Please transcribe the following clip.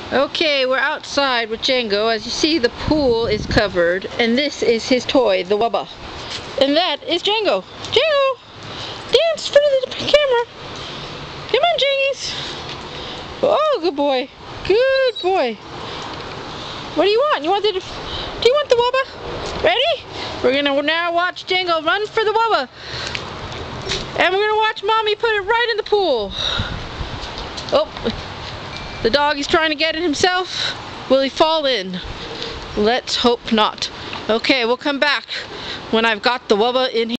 Okay, we're outside with Django. As you see, the pool is covered, and this is his toy, the Wubba. And that is Django. Django! Dance for the camera. Come on, Jangies. Oh, good boy. Good boy. What do you want? Do you want the Wubba? Ready? We're gonna now watch Django run for the Wubba. And we're gonna watch Mommy put it right in the pool. Oh. The dog is trying to get it himself. Will he fall in? Let's hope not. Okay, we'll come back when I've got the Wubba in here.